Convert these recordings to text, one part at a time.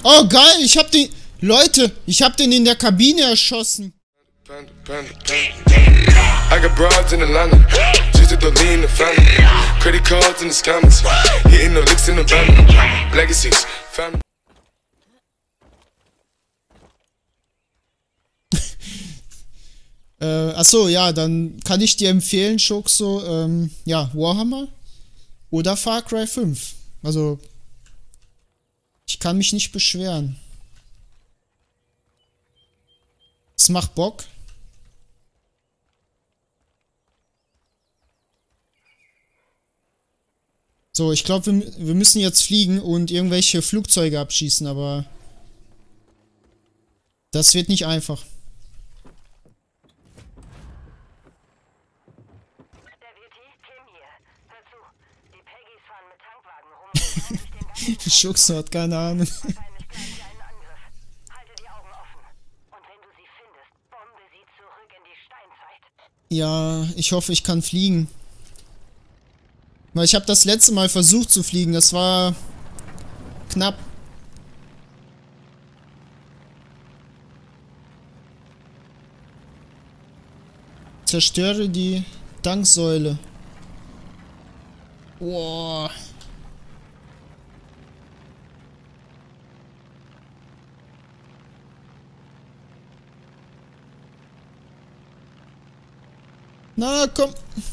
Oh, geil, ich hab den... Leute, ich hab den in der Kabine erschossen. I got broads in Atlanta, just to lean the family. Credit cards in the scammers, hitting the licks in the van. Legacies, family. Achso, ja, dann kann ich dir empfehlen, Schuxo, ja, Warhammer oder Far Cry 5. Also, ich kann mich nicht beschweren. Es macht Bock. So, ich glaube, wir müssen jetzt fliegen und irgendwelche Flugzeuge abschießen, aber das wird nicht einfach. Schuxo hat keine Ahnung. Ja, ich hoffe, ich kann fliegen. Weil ich habe das letzte Mal versucht zu fliegen, das war knapp. Zerstöre die Tanksäule. Boah. Na, komm.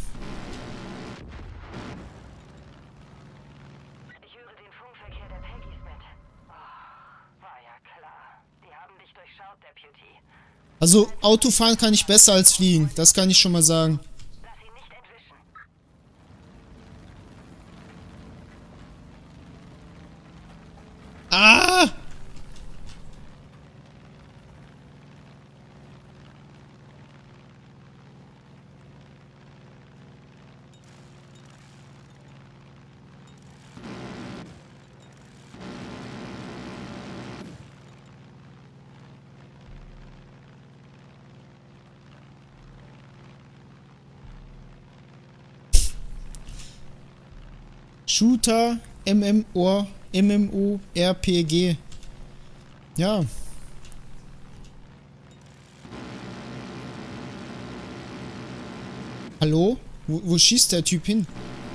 Ich höre den Funkverkehr der Peggies mit. Oh, war ja klar. Die haben dich durchschaut, Deputy. Also, Autofahren kann ich besser als fliegen. Das kann ich schon mal sagen. Lass ihn nicht entwischen. Ah! Shooter, MMORPG. Ja. Hallo? Wo schießt der Typ hin?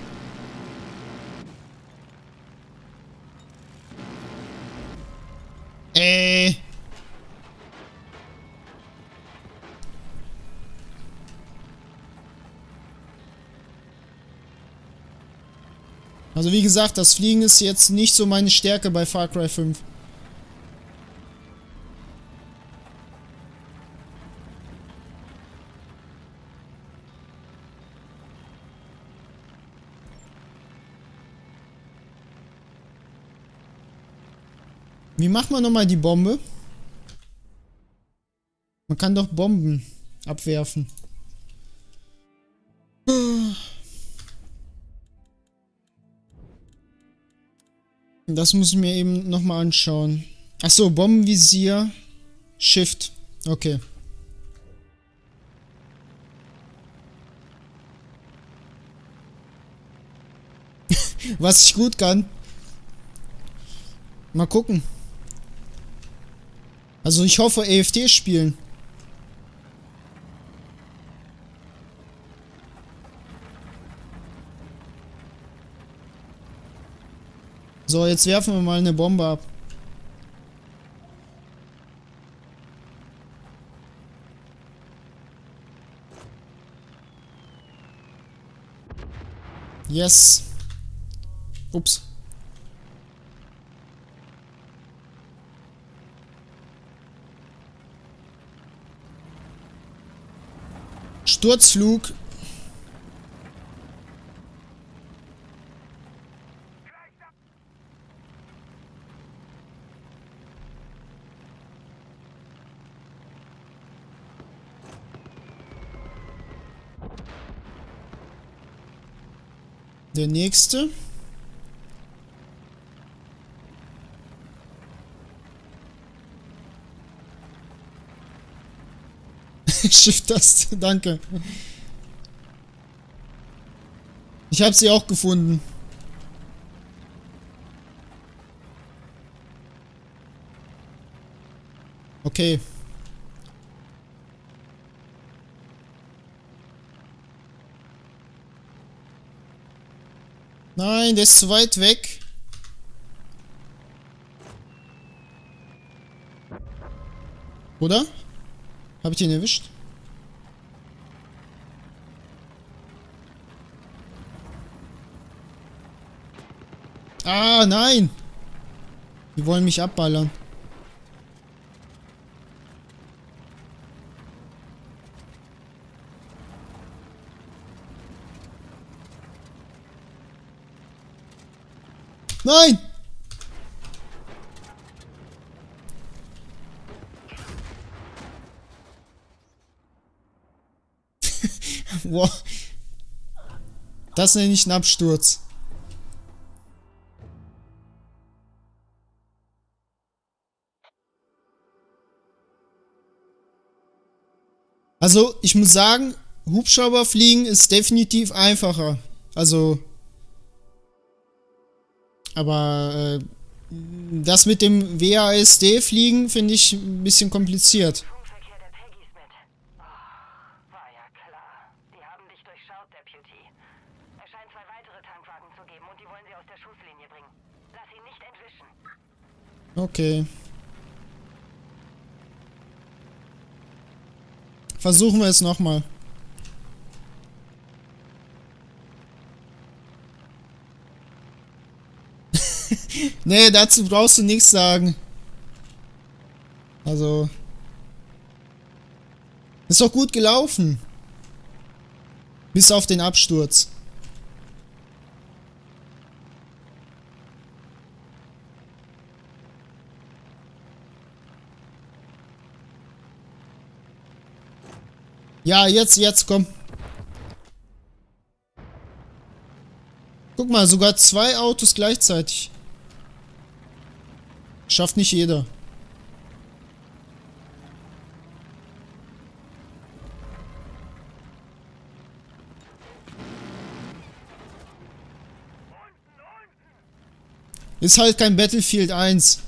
Also wie gesagt, das Fliegen ist jetzt nicht so meine Stärke bei Far Cry 5. Wie macht man nochmal die Bombe? Man kann doch Bomben abwerfen. Das muss ich mir eben nochmal anschauen. Achso, Bombenvisier. Shift. Okay. Was ich gut kann. Mal gucken. Also ich hoffe EFT spielen. So, jetzt werfen wir mal eine Bombe ab. Yes. Ups. Sturzflug. Der nächste. Shift-Taste, danke. Ich habe sie auch gefunden. Okay. Nein, der ist zu weit weg. Oder? Hab ich den erwischt? Ah, nein! Die wollen mich abballern. Nein! Wow. Das nenne ich einen Absturz. Also, ich muss sagen, Hubschrauberfliegen ist definitiv einfacher. Also, aber das mit dem WASD-Fliegen finde ich ein bisschen kompliziert. Funkverkehr der Peggies mit. Oh, war ja klar. Die haben dich durchschaut, Deputy. Es scheint 2 weitere Tankwagen zu geben und die wollen sie aus der Schusslinie bringen. Lass ihn nicht entwischen. Okay. Versuchen wir es nochmal. Nee, dazu brauchst du nichts sagen. Also. Ist doch gut gelaufen. Bis auf den Absturz. Ja, jetzt, komm. Guck mal, sogar 2 Autos gleichzeitig. Schafft nicht jeder. Ist halt kein Battlefield 1.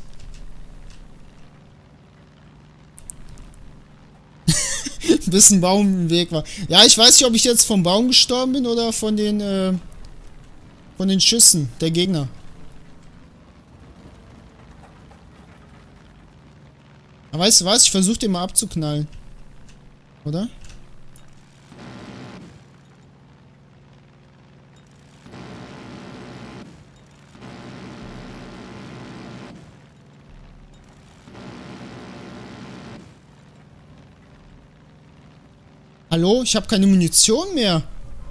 Bis ein Baum im Weg war. Ja, ich weiß nicht, ob ich jetzt vom Baum gestorben bin oder von den Schüssen der Gegner. Aber weißt du was? Ich versuche den mal abzuknallen. Oder? Hallo? Ich habe keine Munition mehr.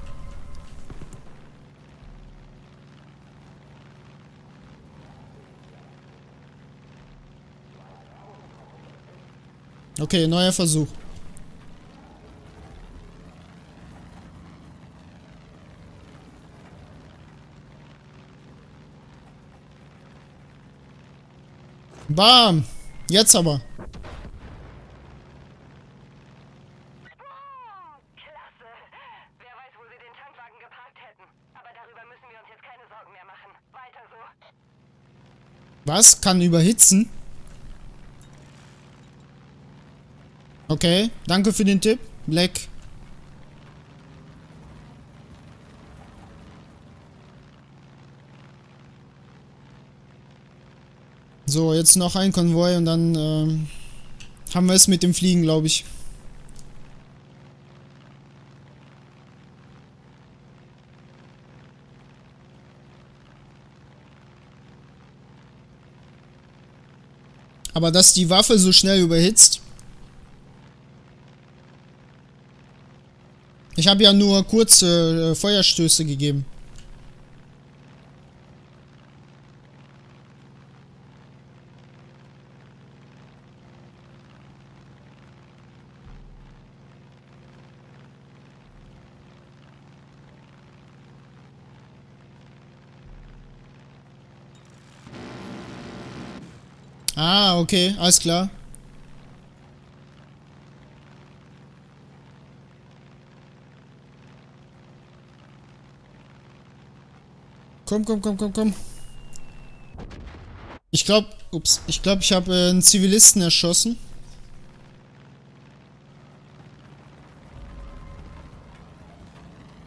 Okay, neuer Versuch. Bam! Jetzt aber. Klasse. Wer weiß, wo sie den Tankwagen geparkt hätten. Aber darüber müssen wir uns jetzt keine Sorgen mehr machen. Weiter so. Was? Kann überhitzen? Okay, danke für den Tipp, Black. So, jetzt noch ein Konvoi und dann haben wir es mit dem Fliegen, glaube ich. Aber dass die Waffe so schnell überhitzt. Ich habe ja nur kurze Feuerstöße gegeben. Ah, okay, alles klar. Komm. Ich glaube, ich habe einen Zivilisten erschossen.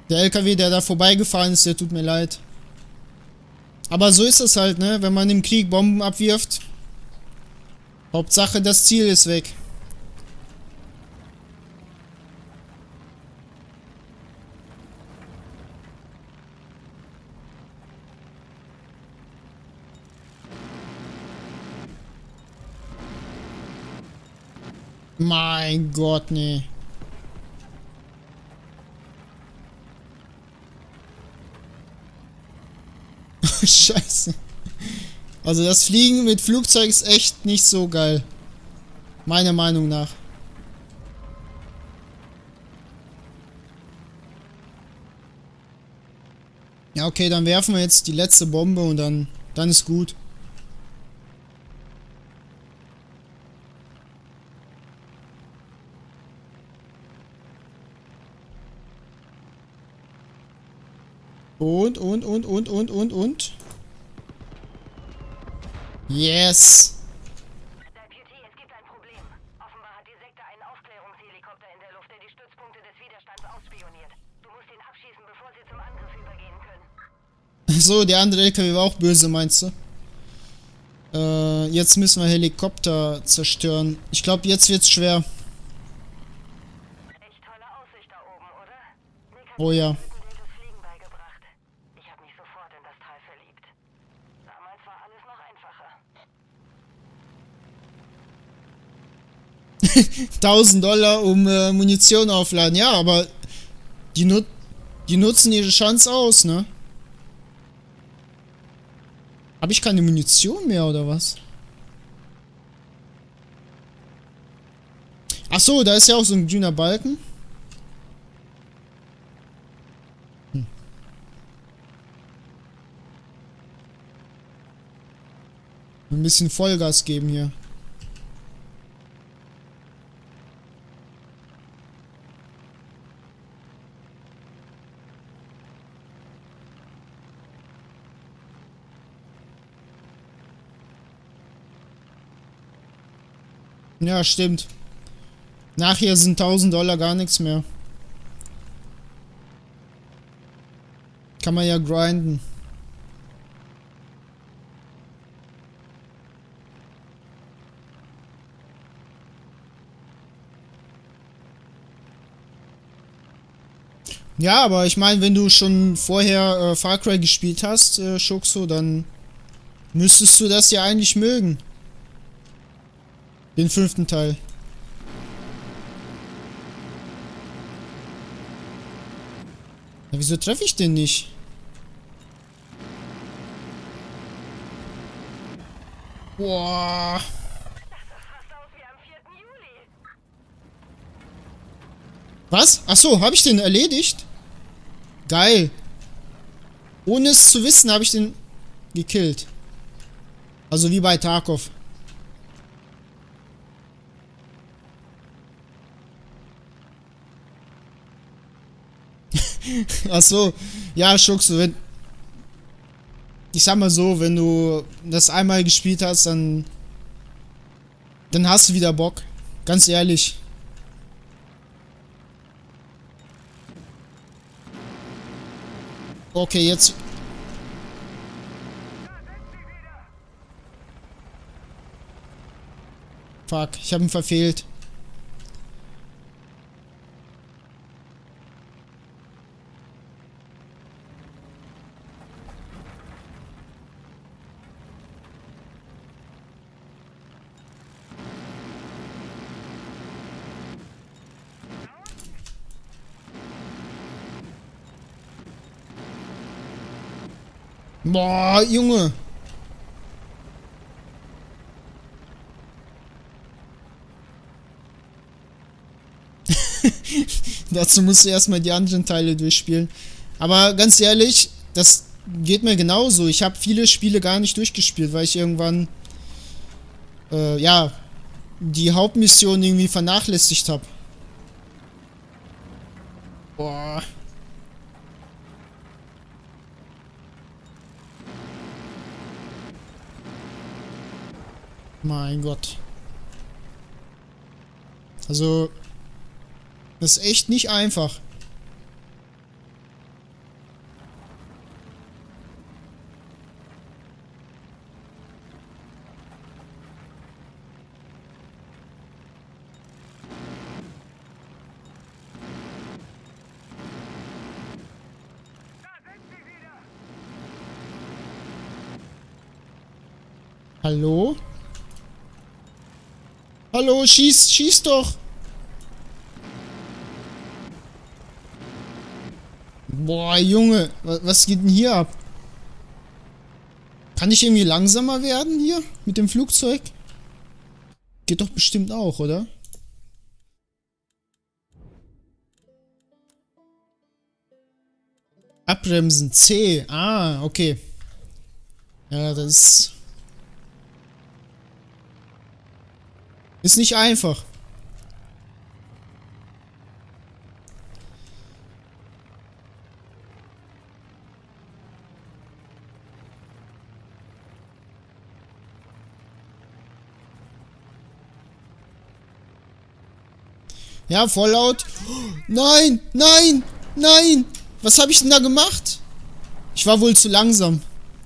Der LKW, der da vorbeigefahren ist, der tut mir leid. Aber so ist es halt, ne? Wenn man im Krieg Bomben abwirft. Hauptsache, das Ziel ist weg. Mein Gott, nee. Scheiße. Also das Fliegen mit Flugzeug ist echt nicht so geil. Meiner Meinung nach. Ja, okay, dann werfen wir jetzt die letzte Bombe und dann ist gut. Und. Yes. Deputy, es gibt ein Problem. Offenbar hat die Sekte einen Aufklärungshelikopter in der Luft, der die Stützpunkte des Widerstands ausspioniert. Du musst ihn abschießen, bevor sie zum Angriff übergehen können. So, der andere LKW war auch böse, meinst du? Jetzt müssen wir Helikopter zerstören. Ich glaube, jetzt wird's schwer. Echt tolle Aussicht da oben, oder? Nick hat Oh ja. mir das Fliegen beigebracht. Ich habe mich sofort in das Tal verliebt. Damals war alles noch einfacher. 1000 $, um Munition aufladen. Ja, aber die nutzen ihre Chance aus, ne? Habe ich keine Munition mehr, oder was? Ach so, da ist ja auch so ein grüner Balken. Ein bisschen Vollgas geben hier. Ja, stimmt. Nachher sind 1000 $ gar nichts mehr. Kann man ja grinden. Ja, aber ich meine, wenn du schon vorher Far Cry gespielt hast, Schuxo, dann müsstest du das ja eigentlich mögen. Den 5. Teil. Ja, wieso treffe ich den nicht? Boah. Das sah fast aus wie am 4. Juli. Was? Ach so, habe ich den erledigt? Geil. Ohne es zu wissen, habe ich den gekillt. Also wie bei Tarkov. Ach so, ja, Schuxo, wenn... Ich sag mal so, wenn du das einmal gespielt hast, dann hast du wieder Bock. Ganz ehrlich. Okay, jetzt... Fuck, ich habe ihn verfehlt. Boah, Junge. Dazu musst du erstmal die anderen Teile durchspielen. Aber ganz ehrlich, das geht mir genauso. Ich habe viele Spiele gar nicht durchgespielt, weil ich irgendwann ja, die Hauptmission irgendwie vernachlässigt habe. Boah. Mein Gott. Also, das ist echt nicht einfach. Hallo? Hallo, schieß doch! Boah, Junge, was geht denn hier ab? Kann ich irgendwie langsamer werden hier mit dem Flugzeug? Geht doch bestimmt auch, oder? Abbremsen, C. Ah, okay. Ja, das ist... Ist nicht einfach. Ja, voll laut. Nein, nein, nein. Was habe ich denn da gemacht? Ich war wohl zu langsam.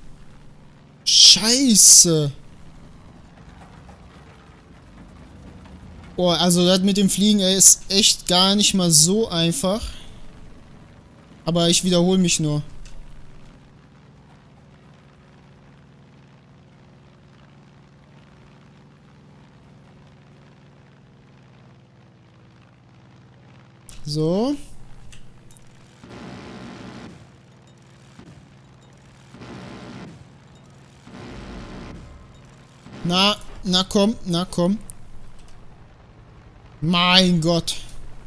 Scheiße. Boah, also das mit dem Fliegen, ey, ist echt gar nicht mal so einfach. Aber ich wiederhole mich nur. So. Na komm, na komm. Mein Gott.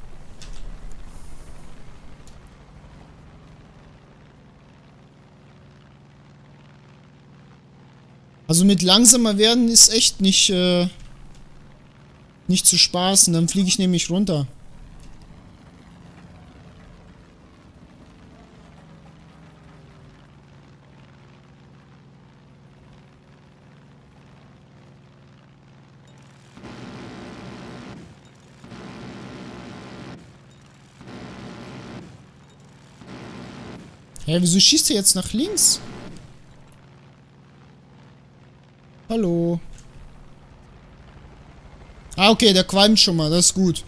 Also mit langsamer werden ist echt nicht zu spaßen. Dann fliege ich nämlich runter. Hä, wieso schießt er jetzt nach links? Hallo. Ah, okay, der qualmt schon mal, das ist gut.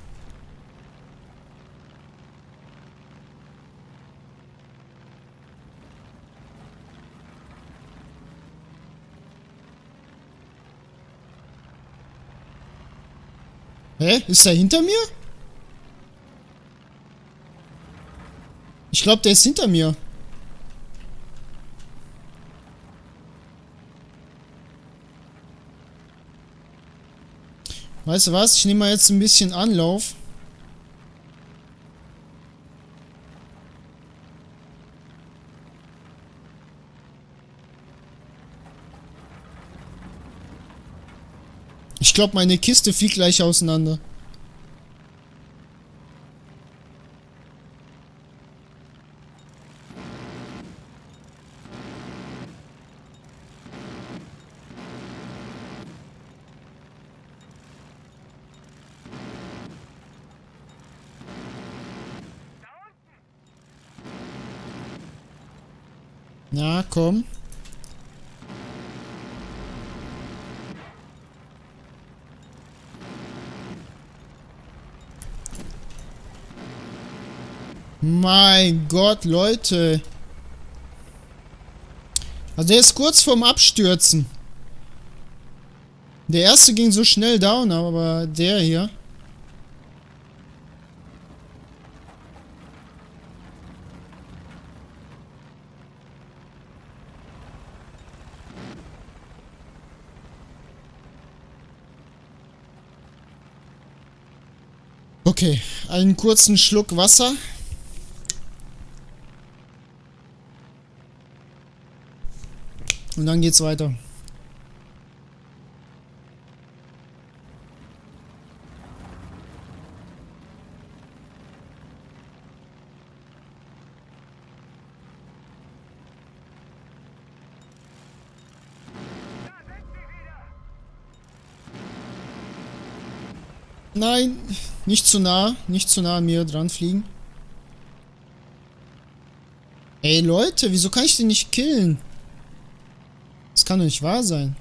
Hä? Ist er hinter mir? Ich glaube, der ist hinter mir. Weißt du was? Ich nehme mal jetzt ein bisschen Anlauf. Ich glaube, meine Kiste fliegt gleich auseinander. Na, komm. Mein Gott, Leute. Also der ist kurz vorm Abstürzen. Der erste ging so schnell down, aber der hier... Okay, einen kurzen Schluck Wasser. Und dann geht's weiter. Nein, nicht zu nah an mir dran fliegen. Ey Leute, wieso kann ich den nicht killen? Das kann doch nicht wahr sein.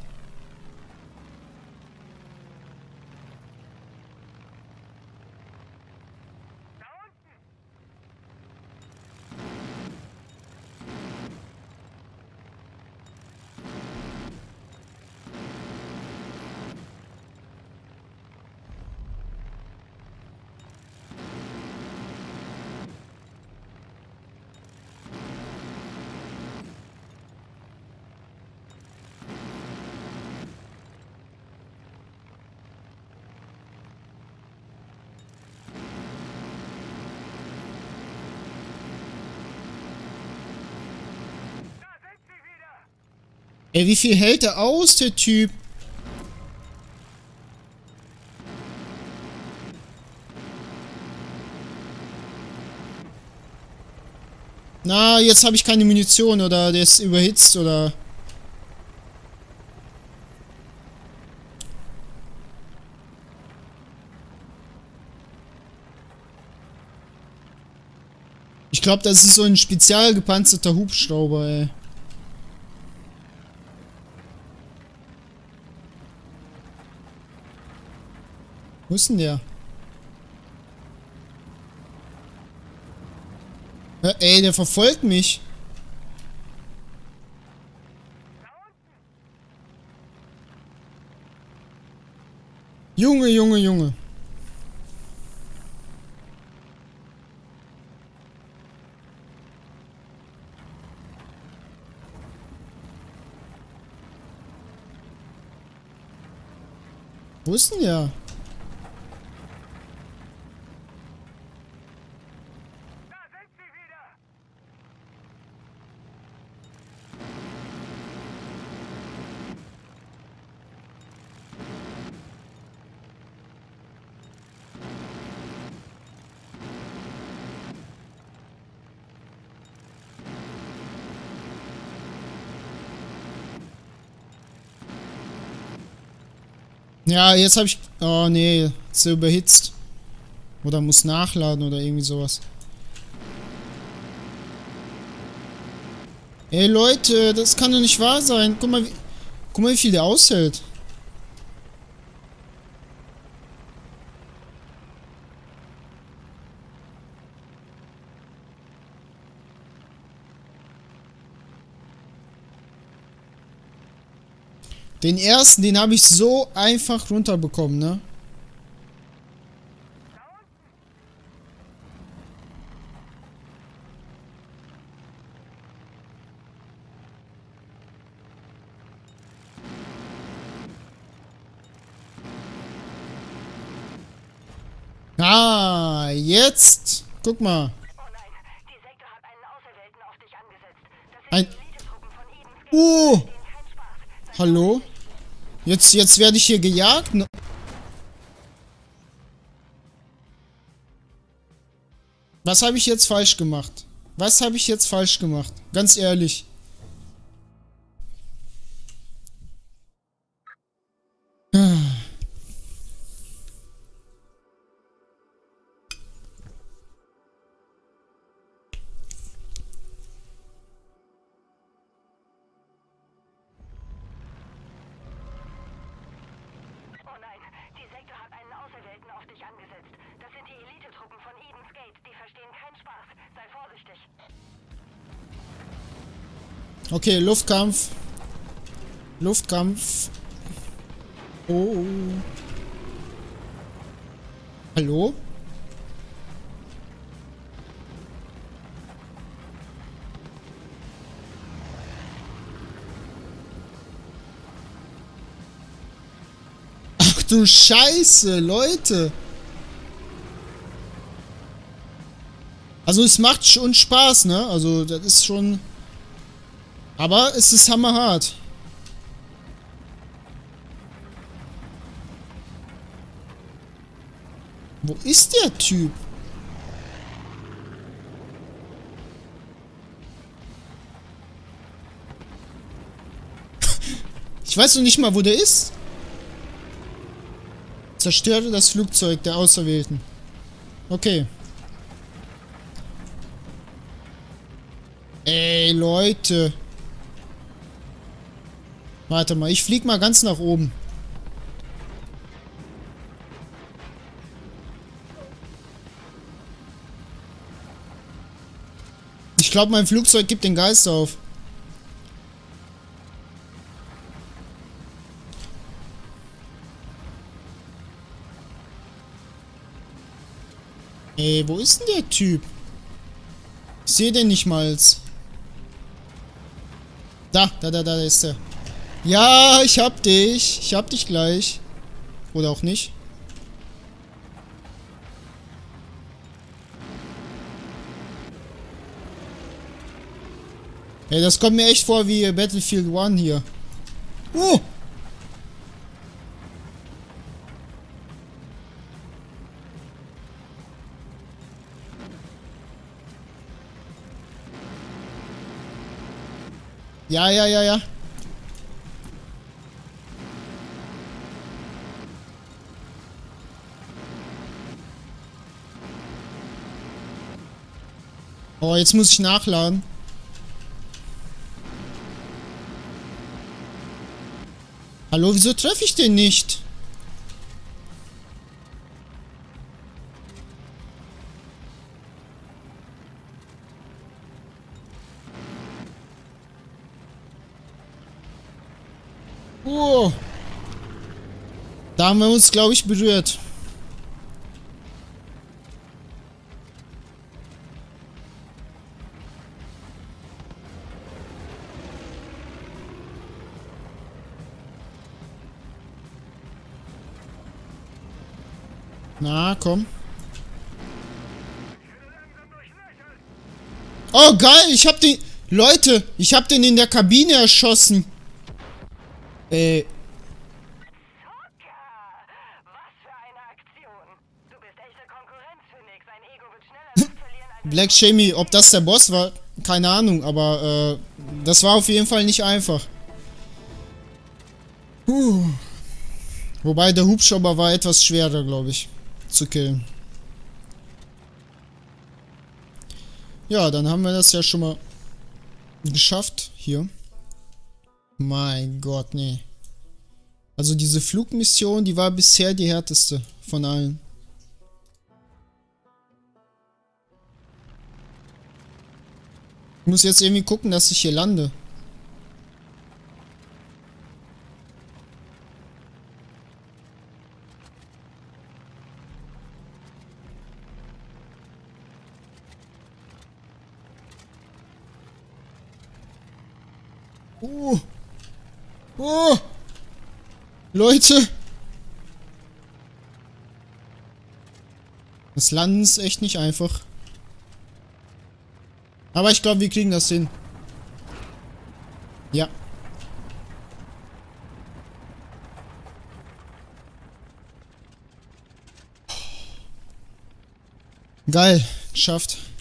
Ey, wie viel hält der aus, der Typ? Na, jetzt habe ich keine Munition oder der ist überhitzt oder... Ich glaube, das ist so ein spezial gepanzerter Hubschrauber, ey. Wo ist denn der? Ja, ey, der verfolgt mich. Junge, Junge, Junge. Wo ist denn der? Ja, jetzt habe ich... Oh, nee. Ist er überhitzt. Oder muss nachladen oder irgendwie sowas. Ey, Leute, das kann doch nicht wahr sein. Guck mal, wie viel der aushält. Den ersten, den habe ich so einfach runterbekommen, ne? Ah, jetzt. Guck mal. Oh nein, die Sekte hat einen Auserwählten auf dich angesetzt. Das sind die Elitetruppen von Edens Gate. Oh! Denen kein Spaß. Hallo? Jetzt werde ich hier gejagt? Ne? Was habe ich jetzt falsch gemacht? Was habe ich jetzt falsch gemacht? Ganz ehrlich. Oh nein, die Sekte hat einen Auserwählten auf dich angesetzt. Das sind die Elitetruppen von Edens Gate. Die verstehen keinen Spaß. Sei vorsichtig. Okay, Luftkampf. Luftkampf. Oh. Hallo? Ach du Scheiße, Leute. Also es macht schon Spaß, ne? Also das ist schon... Aber es ist hammerhart. Wo ist der Typ? Ich weiß noch nicht mal, wo der ist. Zerstöre das Flugzeug der Auserwählten. Okay. Ey, Leute. Warte mal, ich flieg mal ganz nach oben. Ich glaube, mein Flugzeug gibt den Geist auf. Ey, wo ist denn der Typ? Ich sehe den nicht mal. Da ist er. Ja, ich hab dich. Ich hab dich gleich. Oder auch nicht. Ey, das kommt mir echt vor wie Battlefield 1 hier. Oh! Ja, ja, ja, ja. Oh, jetzt muss ich nachladen. Hallo, wieso treffe ich den nicht? Oh. Da haben wir uns, glaube ich, berührt. Na, komm. Oh, geil, ich hab den... Leute, ich hab den in der Kabine erschossen. Zucker! Was für eine Aktion! Du bist echte Konkurrenz für Nick. Sein Ego wird schneller Luft verlieren als... Black Shamey, ob das der Boss war, keine Ahnung, aber das war auf jeden Fall nicht einfach. Wobei der Hubschrauber war etwas schwerer, glaube ich, zu killen. Ja, dann haben wir das ja schon mal geschafft hier. Mein Gott, nee. Also diese Flugmission, die war bisher die härteste von allen. Ich muss jetzt irgendwie gucken, dass ich hier lande. Oh! Leute! Das Landen ist echt nicht einfach. Aber ich glaube, wir kriegen das hin. Ja. Geil. Geschafft.